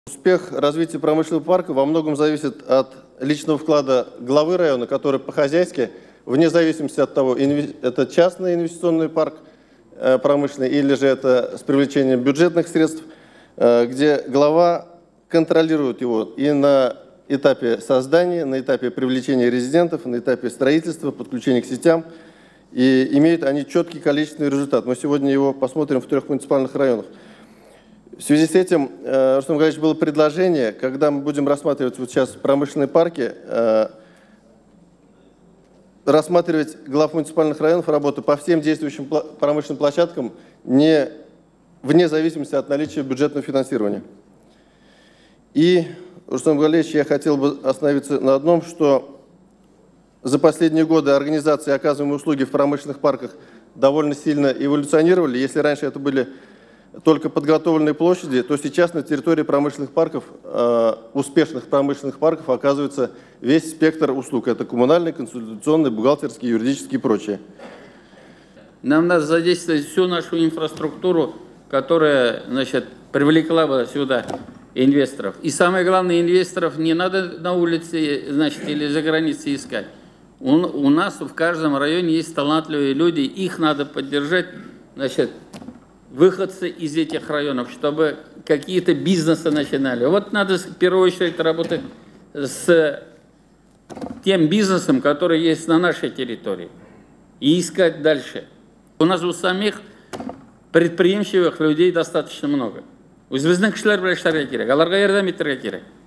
Успех развития промышленного парка во многом зависит от личного вклада главы района, который по-хозяйски, вне зависимости от того, это частный инвестиционный парк промышленный или же это с привлечением бюджетных средств, где глава контролирует его и на этапе создания, на этапе привлечения резидентов, на этапе строительства, подключения к сетям. И имеют они четкий количественный результат. Мы сегодня его посмотрим в 3 муниципальных районах. В связи с этим, Рустам Гагаевич, было предложение, когда мы будем рассматривать вот сейчас промышленные парки, рассматривать глав муниципальных районов работу по всем действующим промышленным площадкам вне зависимости от наличия бюджетного финансирования. И, Рустам Гагаевич, я хотел бы остановиться на одном, что за последние годы организации оказываемые услуги в промышленных парках довольно сильно эволюционировали. Если раньше это были только подготовленные площади, то сейчас на территории промышленных парков, успешных промышленных парков, оказывается весь спектр услуг. Это коммунальные, консультационные, бухгалтерские, юридические и прочее. Нам надо задействовать всю нашу инфраструктуру, которая, значит, привлекла бы сюда инвесторов. И самое главное, инвесторов не надо на улице, значит, или за границей искать. У нас в каждом районе есть талантливые люди, их надо поддержать, значит, выходцы из этих районов, чтобы какие-то бизнесы начинали. Вот надо в первую очередь работать с тем бизнесом, который есть на нашей территории, и искать дальше. У нас у самих предприимчивых людей достаточно много. Өзбіздің кішілер бір керек, аларға ярдәм еттерге керек.